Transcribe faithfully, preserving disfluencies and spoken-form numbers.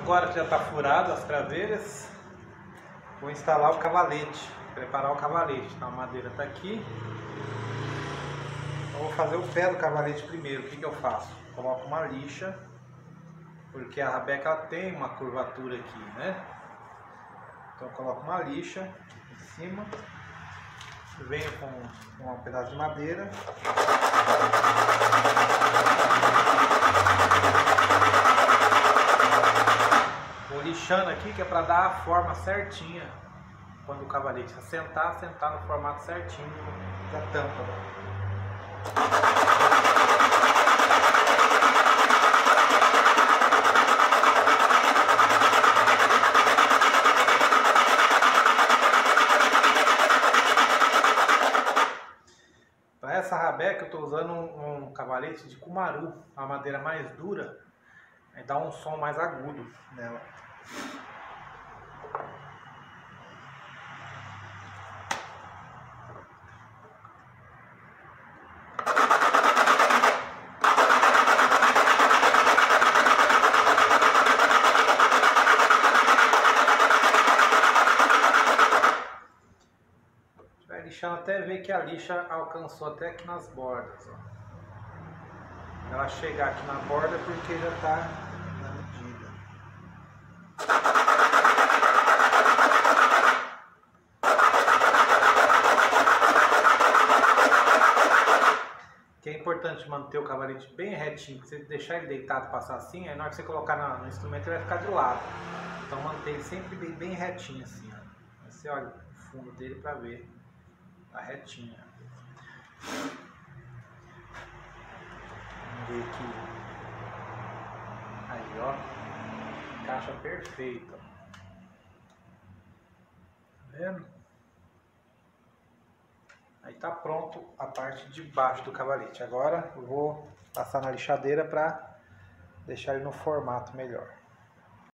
Agora que já está furado as craveiras, vou instalar o cavalete, preparar o cavalete. Então, a madeira está aqui. Então, vou fazer o pé do cavalete primeiro. O que, que eu faço? Coloco uma lixa, porque a rabeca ela tem uma curvatura aqui, né? Então eu coloco uma lixa em cima, venho com, com um pedaço de madeira. Vou lixando aqui, que é para dar a forma certinha. Quando o cavalete assentar, assentar no formato certinho da tampa. Para essa rabeca eu estou usando um, um cavalete de cumaru, a madeira mais dura, aí dá um som mais agudo nela. Vai lixando até ver que a lixa alcançou até aqui nas bordas. Ó. Ela chegar aqui na borda porque já está na medida. Que é importante manter o cavalete bem retinho, porque se você deixar ele deitado e passar assim, aí na hora que você colocar no instrumento ele vai ficar de lado. Então manter ele sempre bem, bem retinho assim. Ó. Aí você olha o fundo dele para ver. Tá retinha. Vamos ver aqui. Aí, ó. Encaixa perfeita. Tá vendo? Aí tá pronto a parte de baixo do cavalete. Agora eu vou passar na lixadeira para deixar ele no formato melhor.